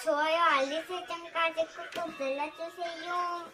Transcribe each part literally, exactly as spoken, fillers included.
좋아요, 알림 설정까지 꾹꾹 눌러주세요.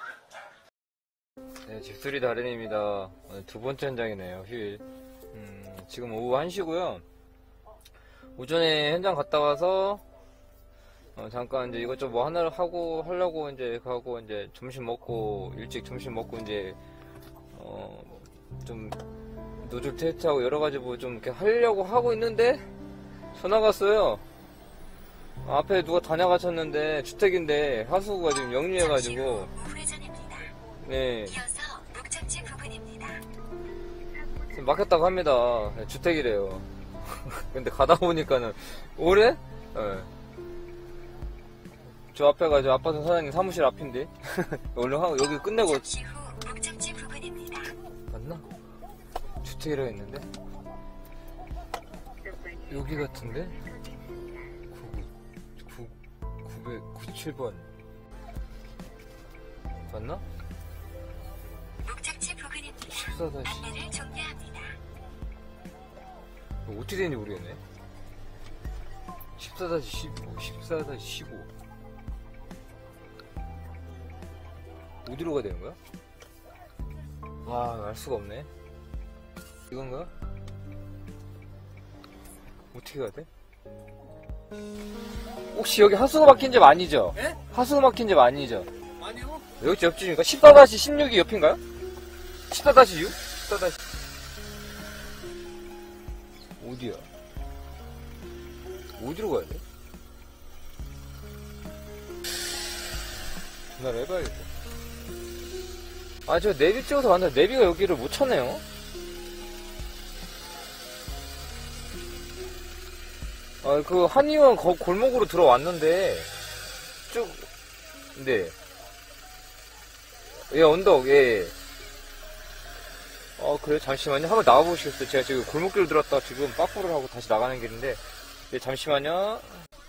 네, 집수리 달인입니다. 오늘 두 번째 현장이네요, 휴일. 음, 지금 오후 한 시고요. 오전에 현장 갔다 와서, 어, 잠깐 이제 이것저것 뭐 하나를 하고, 하려고 이제 가고, 이제 점심 먹고, 일찍 점심 먹고, 이제, 어, 좀, 노즐 테스트하고 여러가지 뭐 좀 이렇게 하려고 하고 있는데, 전화가 왔어요. 앞에 누가 다녀가셨는데, 주택인데, 하수구가 지금 역류해가지고, 네. 막혔다고 합니다. 주택이래요. 근데 가다 보니까는 올해? 네. 저 앞에가 저 아파트 사장님 사무실 앞인데 얼른 하고 여기 끝내고. 맞나? 주택이라고 했는데 여기 같은데? 구백구십칠 번 맞나? 목적지 부근입니다. 십사 다시 안내를 종료합니다. 어떻게 되는지 모르겠네. 십사 다시 십오, 십사 다시 십오. 어디로 가야 되는 거야? 와, 알 수가 없네. 이건가? 어떻게 가야 돼? 혹시 여기 하수구 막힌 집 아니죠? 네? 하수구 막힌 집 아니죠? 아니요. 여기 옆집이니까 십사 다시 십육이 옆인가요? 십사 다시 육? 십사 다시 어디야? 어디로 가야 돼? 전화를 해봐야겠다. 아, 저 내비 찍어서 왔는데 내비가 여기를 못 찾네요? 아, 그 한의원 거, 골목으로 들어왔는데 쭉, 네. 예, 언덕, 예. 어, 그래요? 잠시만요. 한번 나와보시겠어요? 제가 지금 골목길로 들었다 지금 빠꾸를 하고 다시 나가는 길인데. 예, 잠시만요.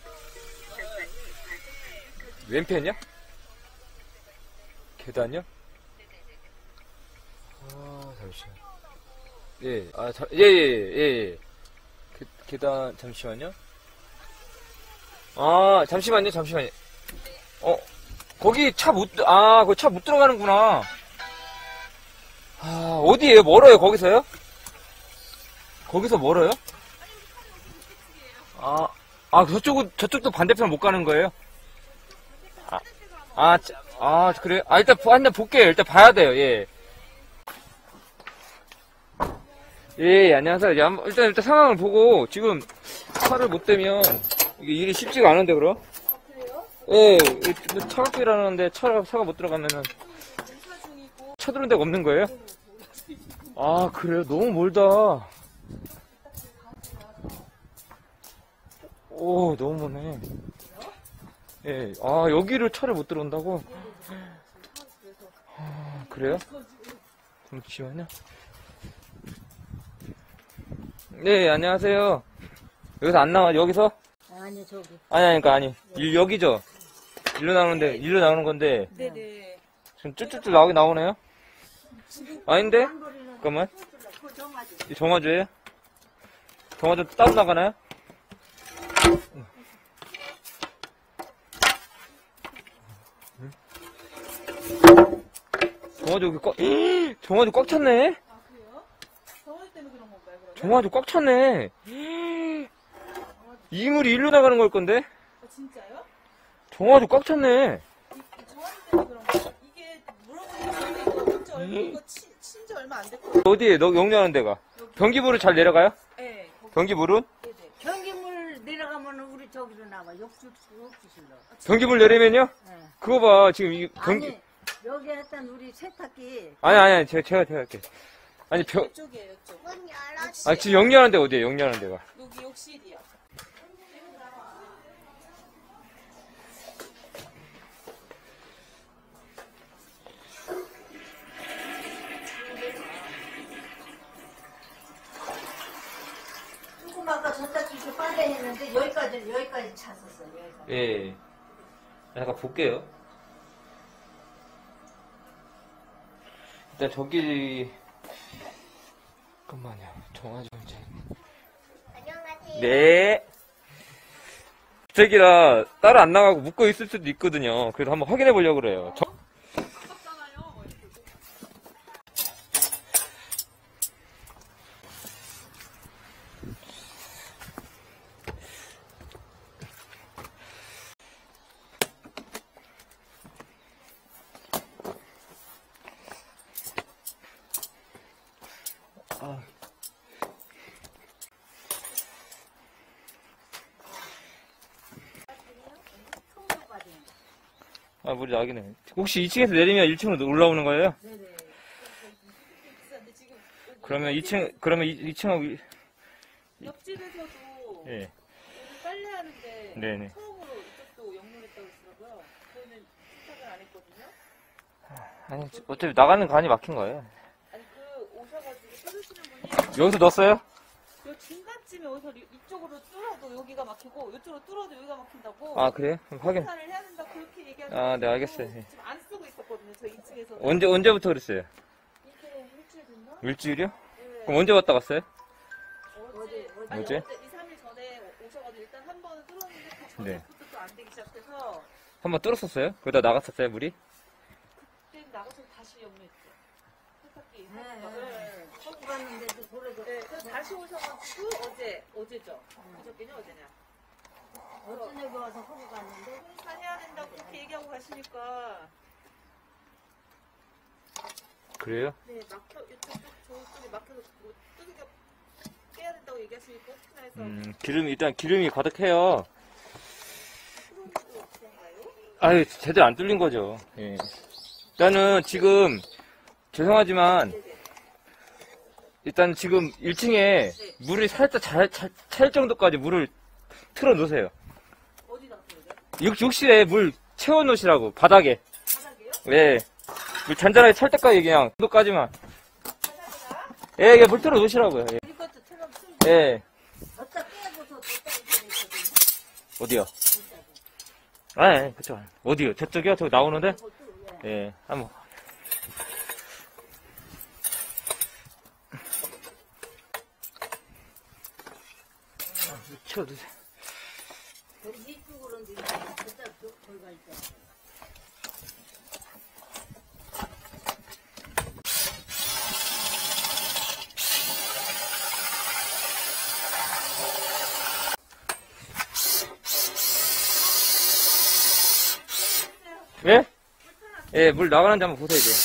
왼편이야? 계단이요? 아, 잠시만. 예, 아, 자, 예, 예, 예, 예. 계, 계단, 잠시만요. 아, 잠시만요, 잠시만요. 어, 거기 차 못, 아, 거기 차 못 들어가는구나. 아, 어디에요? 멀어요? 거기서요? 거기서 멀어요? 아, 아, 저쪽은, 저쪽도 반대편 못 가는 거예요? 아, 아, 자, 아, 그래요? 아, 일단, 일단 볼게요. 일단 봐야 돼요, 예. 예, 안녕하세요. 일단, 일단 상황을 보고, 지금 차를 못 대면, 이게 일이 쉽지가 않은데, 그럼? 예, 차 갖고 일하는데, 차, 차가 못 들어가면은, 차 들어온 데가 없는 거예요? 아, 그래요? 너무 멀다. 오, 너무 머네. 예, 아, 여기를 차를 못 들어온다고? 아, 그래요? 잠시만요. 네, 안녕하세요. 여기서 안 나와, 여기서? 아니, 저기. 아니, 아니, 그러니까 아니. 일, 여기죠? 일로 나오는데, 일로 나오는 건데. 네네. 지금 쭈쭈쭈 나오긴 나오네요? 아닌데? 잠깐만. 이 정화조예요? 정화조 따로 나가나요? 정화조 여기 꽉, 정화조 꽉 찼네? 아, 그래요? 정화조 때문에 그런 건가요, 그러면? 정화조 꽉 찼네. 이물이 일로 나가는 걸 건데? 아, 진짜요? 정화조 꽉 찼네. 이, 이 정화조 때문에 그런 거예요? 이게 물어보는 거 진짜 얼마, 이거 친, 친지 얼마 안 됐거든요. 어디에, 너 역류하는 데가? 변기물은 잘 내려가요? 네. 거기, 변기물은? 네네. 변기물 내려가면 우리 저기로 나와. 욕조, 욕조실로. 변기물 내리면요? 네. 그거 봐, 지금 이 변기, 아니, 여기 했던 우리 세탁기. 아니, 아니, 아니, 제가, 제가, 제가 할게. 아니, 변, 이쪽이에요, 이쪽. 문 열어. 아, 지금 역류하는 데가 어디에요, 역류하는 데가? 여기 욕실이요. 조금 아까 세탁기 빨래 했는데 여기까지, 여기까지 찼었어, 여기까지. 예. 잠깐 볼게요. 일단 저기, 잠깐만요. 정화조 이제. 안녕하세요. 네. 주택이라 따로 안 나가고 묶어 있을 수도 있거든요. 그래서 한번 확인해 보려고 그래요. 저- 아. 아, 물이 나긴 해. 혹시 이 층에서 내리면 일 층으로 올라오는 거예요? 네네. 비싼데 지금 여기 그러면 이 층, 그러면 이 층하고, 옆집에서도 예. 여기 빨래하는데 네네. 처음으로 이쪽도 영문했다고 그러더라고요. 저희는 부탁을 안 했거든요. 아니, 어차피 나가는 간이 막힌 거예요. 아니 그 오셔가지고 뚫으시는 분이 여기서 넣었어요? 요 중간쯤에 오셔 이쪽으로 뚫어도 여기가 막히고 이쪽으로 뚫어도 여기가 막힌다고. 아, 그래요? 그럼 확인. 공사를 해야 된다 그렇게 얘기하는. 아, 네, 알겠어요. 예. 지금 안 쓰고 있었거든요. 저 이 층에서. 언제, 언제부터 그랬어요? 이렇게 일주일 됐나? 일주일이요? 네. 그럼 언제 왔다 갔어요? 어제 아니 어제? 어제 이, 삼 일 전에 오셔가지고 일단 한 번은 뚫었는데 그 네. 전에부터 또 안 되기 시작해서 한번 뚫었었어요? 거기다 나갔었어요, 물이? 그때 나가서 다시 영무했죠. 세탁기. 네, 네. 네. 하고 갔는데도 그래도 네, 그래서 다시 오셔가지고 어제 어제죠. 어저께냐 어제냐. 어떤 여기 와서 하고 갔는데 공사해야 된다고 그렇게 얘기하고 가시니까 그래요? 네 막혀 이쪽 저쪽에 막혀서 뭐 뚜드겨 깨야 된다고 얘기하시니까 혹시나 해서 음, 기름, 일단 기름이 가득해요. 그런데도 그런가요? 아유, 제대로 안 뚫린 거죠. 예. 일단은 지금, 죄송하지만, 일단 지금 일 층에 물이 살짝 잘, 차, 찰 정도까지 물을 틀어 놓으세요. 어디다 그러죠? 욕, 욕실에 물 채워 놓으시라고, 바닥에. 바닥에요? 예. 물 잔잔하게 찰 때까지 그냥, 정도까지만. 바닥에다? 예, 이게 물 틀어 놓으시라고요. 예. 이것도 처럼 쓰고 예. 걷다 빼고서 걷다 있거든요. 어디요? 아, 예, 그쵸. 어디요? 저쪽이요? 저기 나오는데? 그것도 예. 예, 한번. 치워주세요. 여기 이쪽으로 이제 걷다 거기 갈 때. 예? 예, 물 나가는지 한번 보세요, 이제.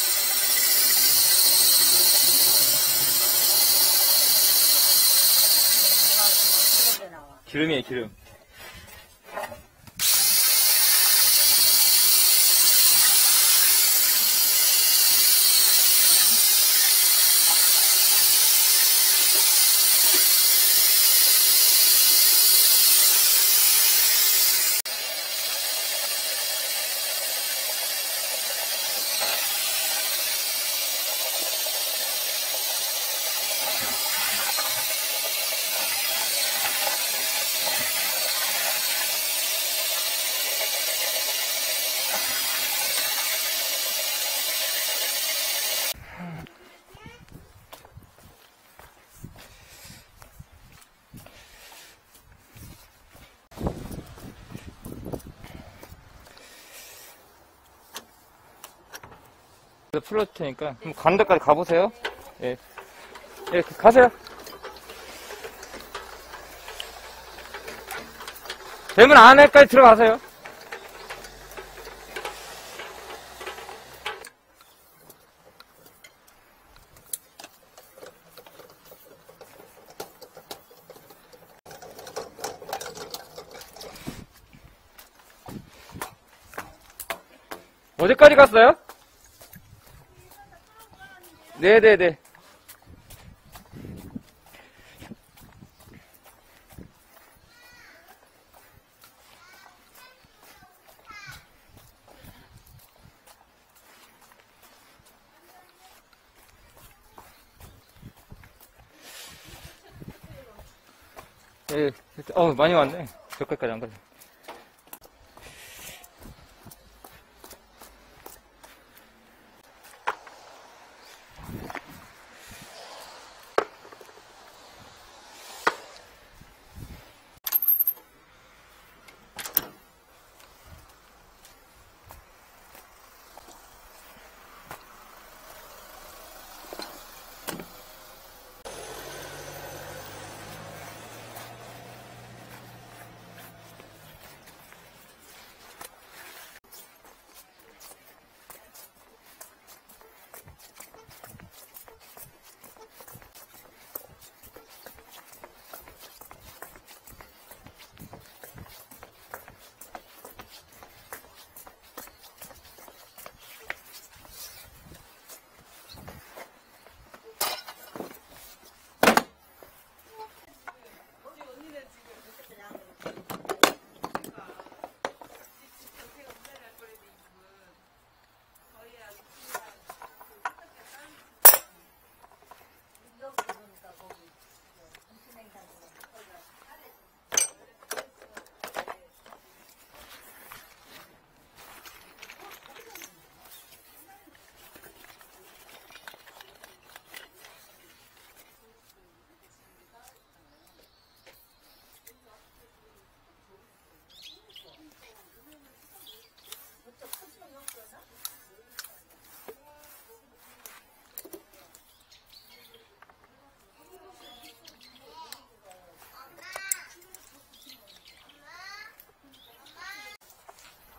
그런데 나와. 기름이에요, 기름. 풀어줄 테니까 한번 가는 데까지 가보세요. 예. 예, 가세요. 대문 안에까지 들어가세요. 어디까지 갔어요? 네네네. 예, 어, 많이 왔네. 저까지까지 안 가네.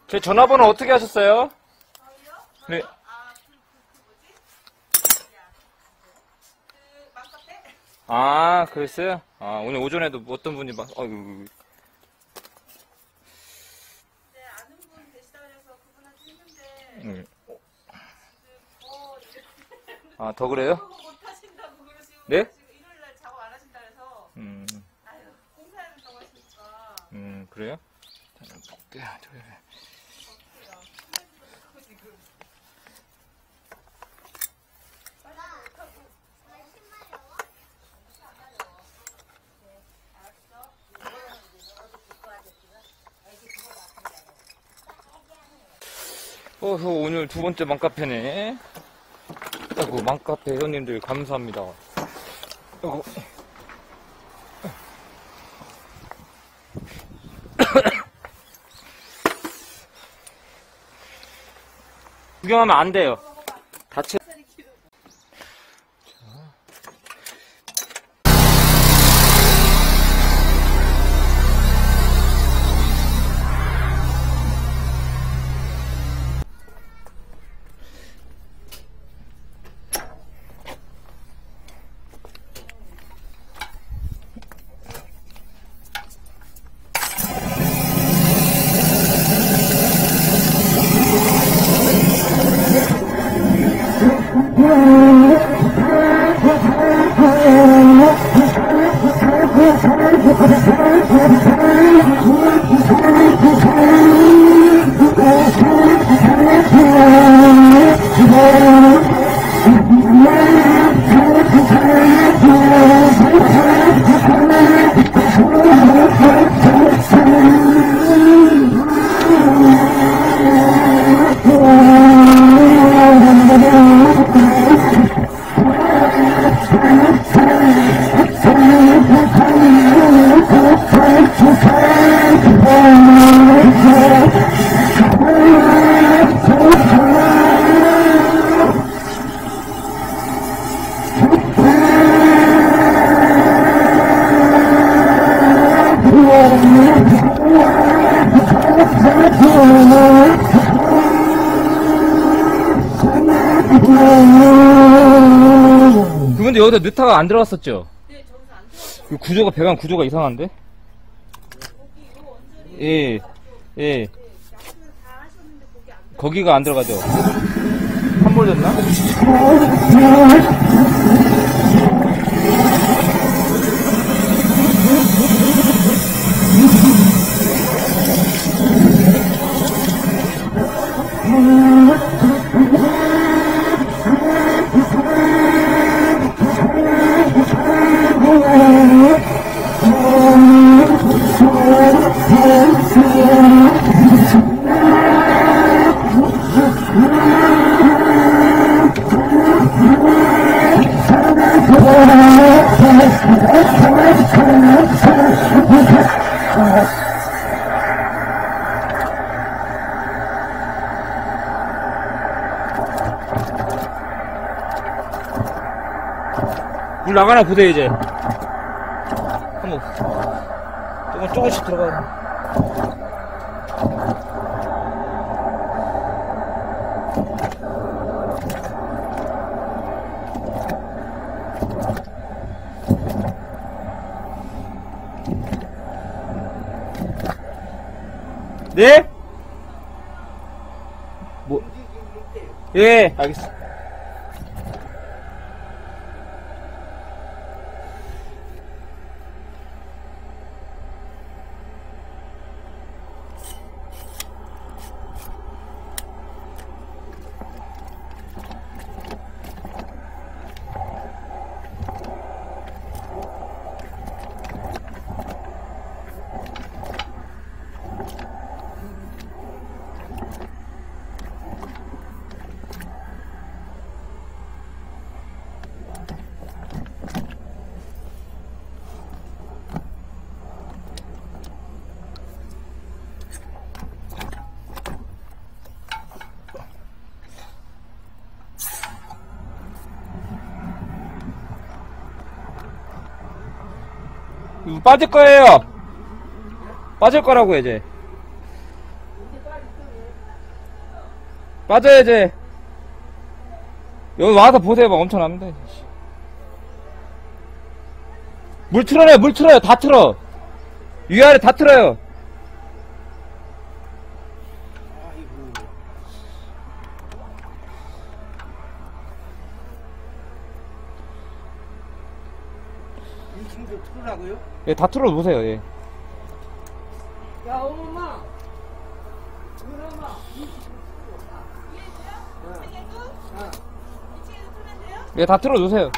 제 전화번호 어떻게 하셨어요? 네. 아, 그, 그, 그 뭐지? 야, 그, 맘카페? 아, 그랬어요? 아, 오늘 오전에도 어떤 분이 막, 어이구. 네, 아는 분 계시다 그래서 그분한테 했는데, 음. 그, 더, 이제, 아, 더 그래요? 못 하신다고 그러시고, 네? 지금 일요일 날 작업 안 하신다 그래서, 음, 아유, 공사해야 된다고 하시니까, 음, 그래요? 자, 볼게요. 저기. 어떡해요. 힘들지도 못하고 지금. 빨리 못하고. 어서 오늘 두 번째 맘카페네. 아이고, 맘카페 회원님들 감사합니다. 아이고. 구경하면 안 돼요. 다쳐. 그런데 여기다 느타가 안 들어갔었죠? 네, 저기서 안 들어왔어요. 그 구조가, 배관 구조가 이상한데? 거기 요 원전이 예, 예. 약수 다 하셨는데 거기 안 들어왔어요. 거기가 안 들어가죠? 환볼 됐나? 물 나가나 보세요, 이제. 한번, 조금, 조금씩 들어가. 네? 뭐, 예, 알겠어. 이거 빠질 거예요. 빠질 거라고 이제. 빠져야지. 여기 와서 보세요. 막 엄청 납니다. 물 틀어내요. 물 틀어요. 다 틀어. 위아래 다 틀어요. 이 친구 틀으라고요? 예, 다 틀어 놓으세요. 예. 야, 엄마. 엄마. 예, 다 틀어 놓으세요.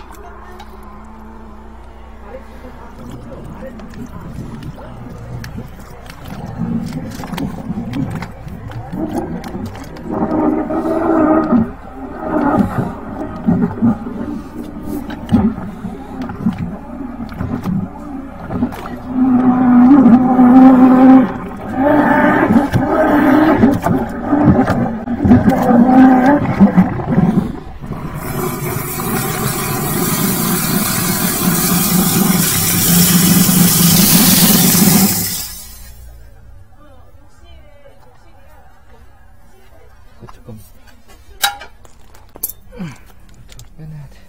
조금 빼내야 돼.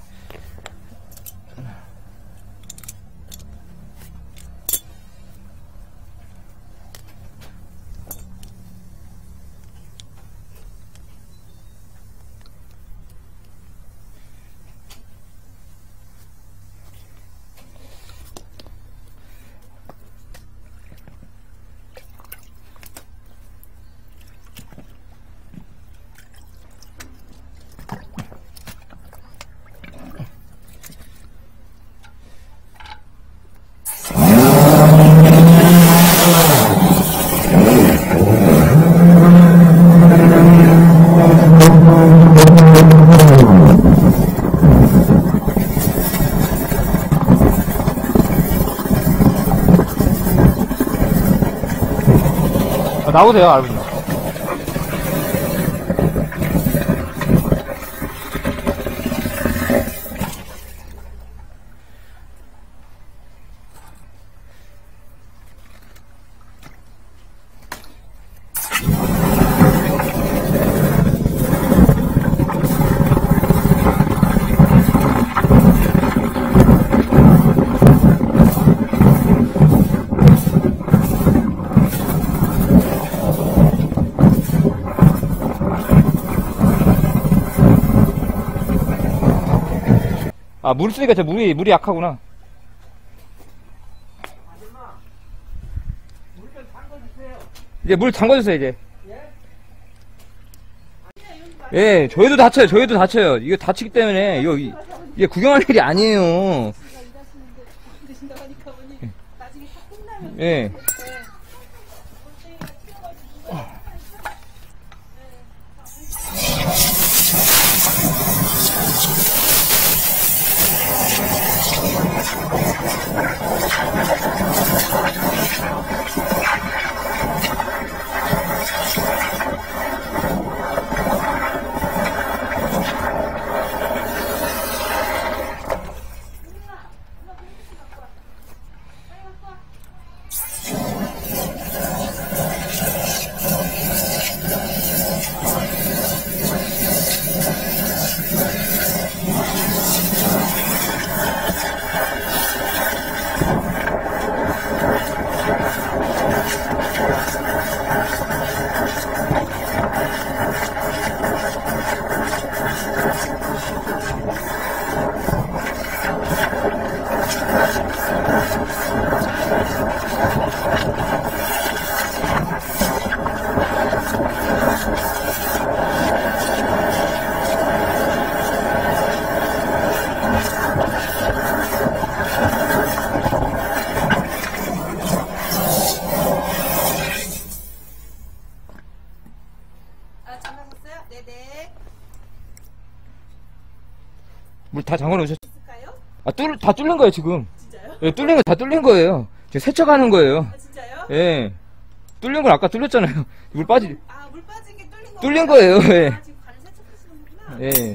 아, 나오세요, 알분이. 아, 물 쓰니까 저 물이, 물이 약하구나. 이제 물 담궈주세요, 이제. 예, 저희도 다쳐요, 저희도 다쳐요. 이거 다치기 때문에, 이거, 이- 이게 구경할 일이 아니에요. 예. 물 다 잠궈 놓으셨, 있을까요? 아, 뚫, 다 뚫린 거예요, 지금. 진짜요? 예, 뚫린 거 다 뚫린 거예요. 지금 세척하는 거예요. 아, 진짜요? 예. 뚫린 걸 아까 뚫렸잖아요. 물 빠지, 아, 물 빠진 게 뚫린 거. 뚫린 거예요, 예. 아, 지금 관을 세척하시는구나. 예.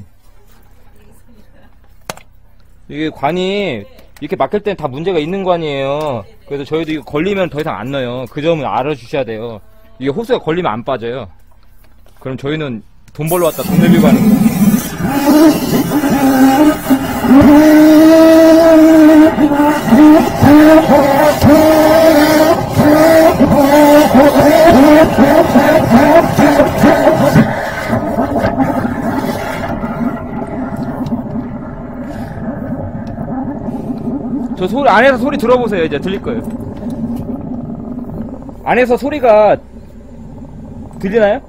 이게 관이 이렇게 막힐 땐 다 문제가 있는 관이에요. 그래서 저희도 이거 걸리면 더 이상 안 넣어요. 그 점은 알아주셔야 돼요. 이게 호스가 걸리면 안 빠져요. 그럼 저희는 돈 벌러 왔다 돈 내밀고 하는 거. 저 소리, 안에서 소리 들어보세요. 이제 들릴 거예요. 안에서 소리가 들리나요?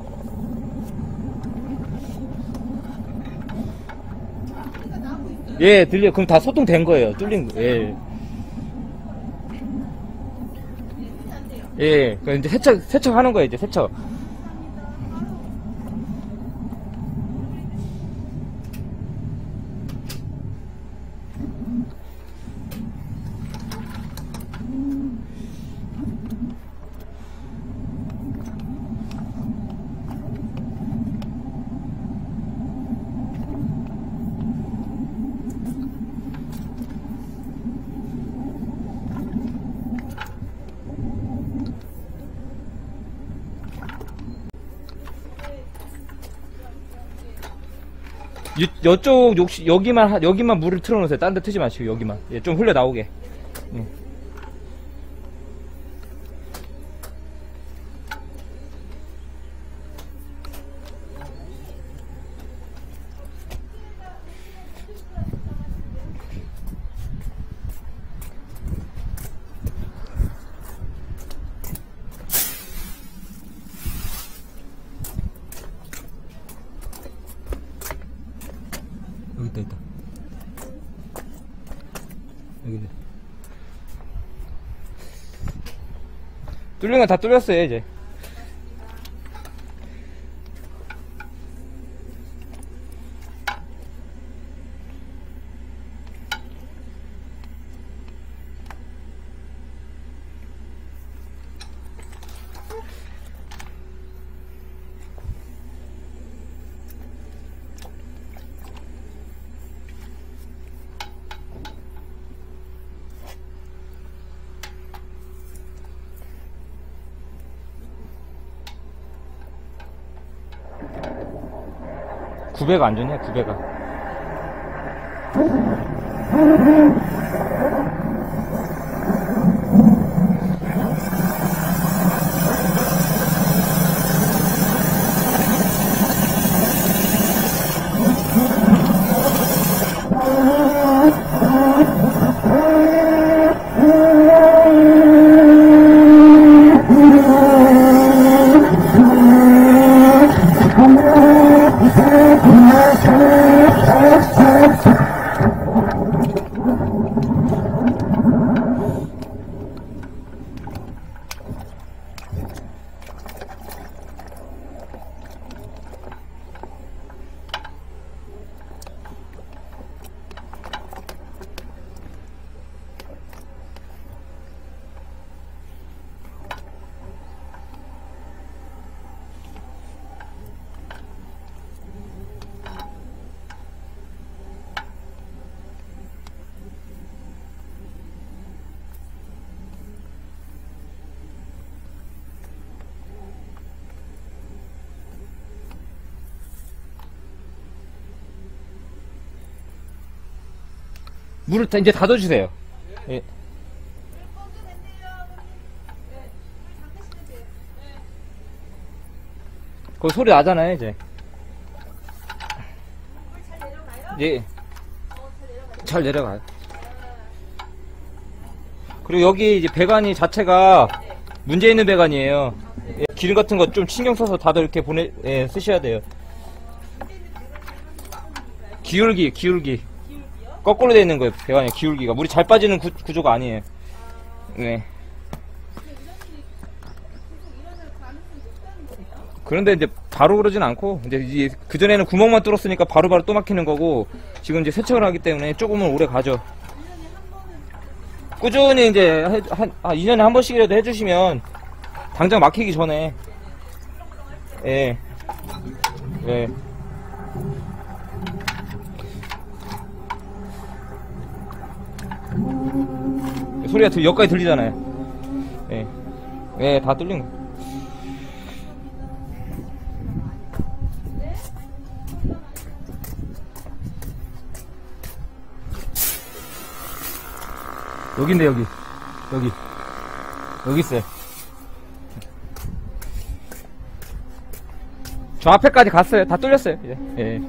예, 들려. 그럼 다 소통된 거예요. 뚫린 거. 예. 예, 그럼 이제 세척, 세척하는 거예요. 이제 세척. 이, 여쪽 욕실 여기만 하- 여기만 물을 틀어놓으세요. 딴 데 트지 마시고 여기만. 예, 좀 흘려 나오게. 예. 여기 있다, 있다. 여기 있네. 뚫린 건 다 뚫렸어요, 이제. 구배가 안 좋네, 구배가. 물을 다 이제 닫아주세요. 예. 거기 소리 나잖아요, 이제. 예. 잘 내려가요. 그리고 여기 이제 배관이 자체가 문제 있는 배관이에요. 예, 기름 같은 거 좀 신경 써서 다들 이렇게 보내, 예, 쓰셔야 돼요. 기울기, 기울기. 거꾸로 되어 있는 거예요, 배관이 기울기가. 물이 잘 빠지는 구, 구조가 아니에요. 네. 그런데 이제 바로 그러진 않고, 이제 그전에는 구멍만 뚫었으니까 바로바로 또 막히는 거고, 지금 이제 세척을 하기 때문에 조금은 오래 가죠. 꾸준히 이제 한, 한, 아, 이 년에 한 번씩이라도 해주시면, 당장 막히기 전에, 예. 예. 소리가 들, 여기까지 들리잖아요. 예. 예, 다 뚫린 거. 여긴데, 여기. 여기. 여기 있어요. 저 앞에까지 갔어요. 다 뚫렸어요, 이제. 예.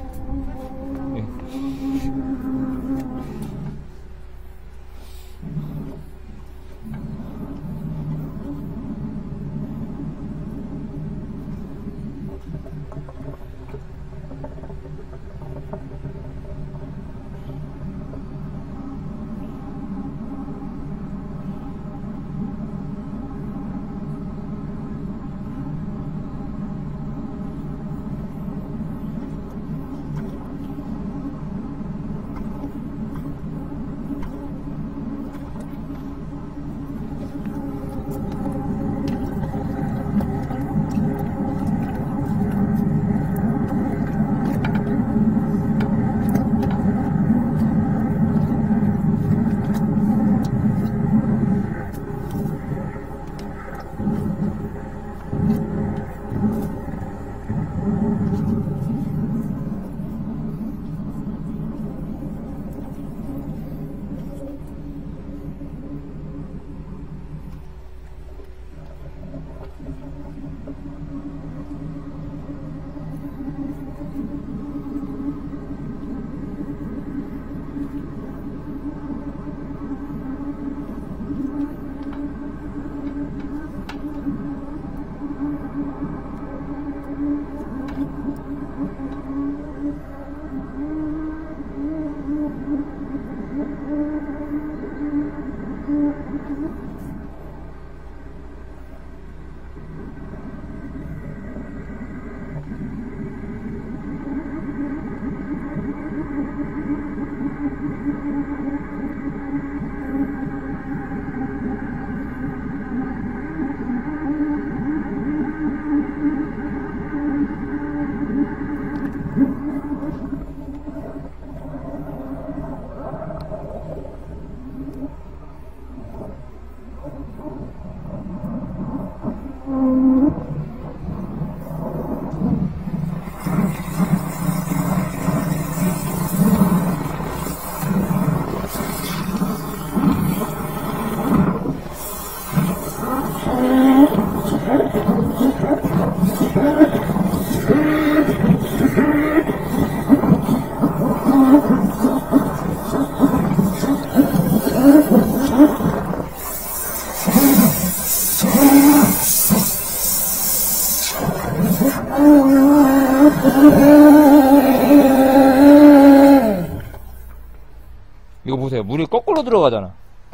이거 보세요. 물이 거꾸로 들어가잖아.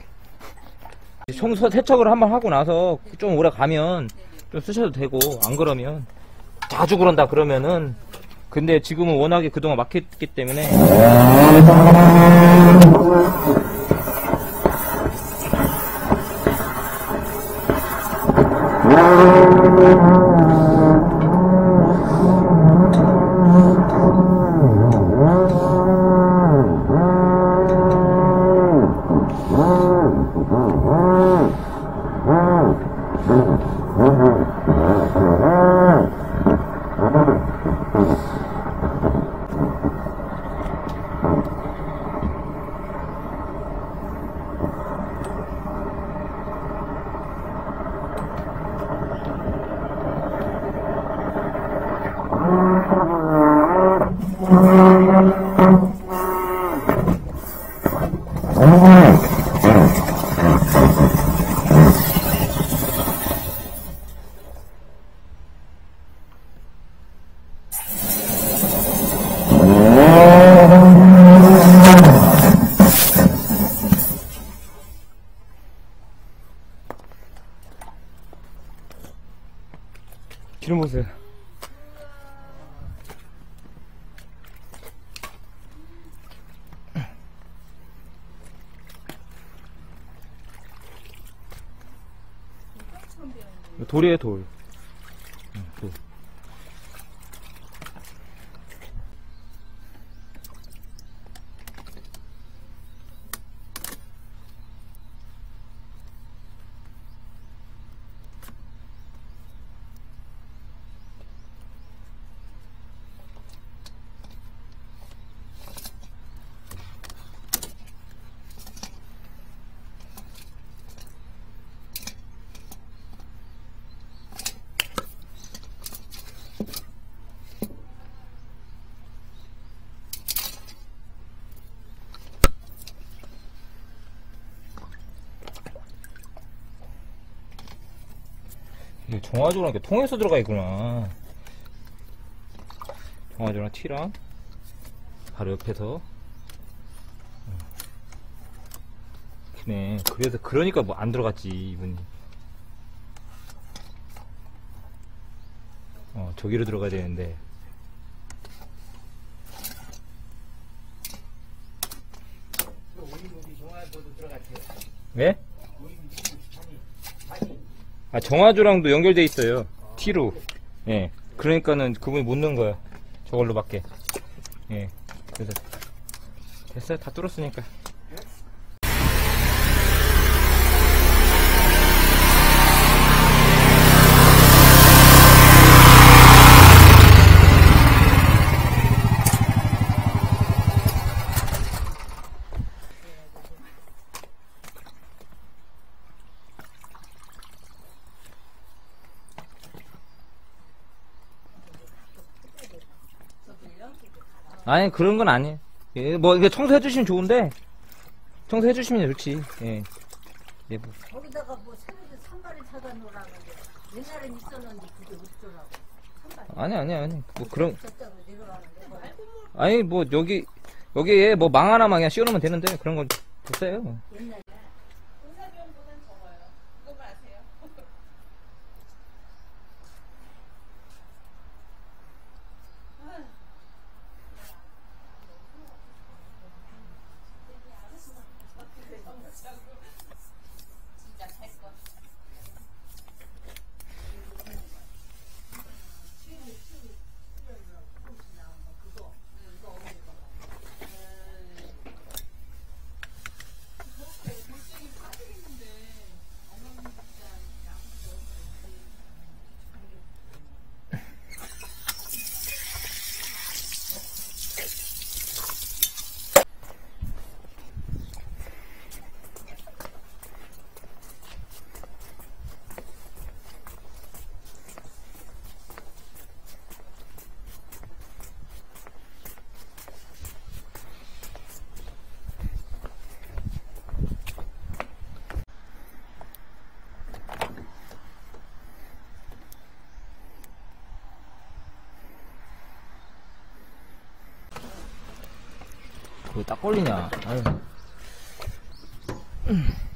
청소 세척을 한번 하고 나서 좀 오래 가면 좀 쓰셔도 되고, 안 그러면 자주 그런다 그러면은. 근데 지금은 워낙에 그동안 막혔기 때문에 기름 보세요. 돌이에요, 돌. 응, 돌. 아, 정화조랑 이렇게 통해서 들어가 있구나. 정화조랑 T랑 바로 옆에서. 그네. 그래서 그러니까 뭐 안 들어갔지 이분이. 어 저기로 들어가야 되는데. 왜? 아 정화조랑도 연결돼 있어요. T로. 예. 그러니까는 그분이 못 넣은 거야. 저걸로밖에. 예. 그래서 됐어요. 다 뚫었으니까. 아니 그런 건 아니에요. 예, 뭐 이게 청소해 주시면 좋은데 청소해 주시면 좋지. 예. 예, 뭐. 거기다가 뭐 새로운 산발을 사다 놓으라는데 옛날엔 있었는데 그게 없더라고. 산발 아니 아니 아니 뭐 그런 있었다고 내려가는데 뭐. 아니 뭐 여기 여기에 뭐 망 하나만 그냥 씌워놓으면 되는데 그런 건 됐어요. 옛날에 공사비용보단 적어요. 그것만 아세요? 그거 딱 걸리냐. 아유.